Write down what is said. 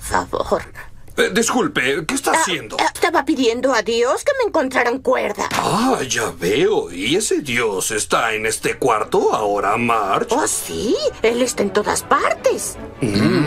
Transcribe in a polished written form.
favor. Disculpe, ¿qué está haciendo? Estaba pidiendo a Dios que me encontraran cuerda. Ah, ya veo. ¿Y ese Dios está en este cuarto ahora, Marge? Oh, sí. Él está en todas partes.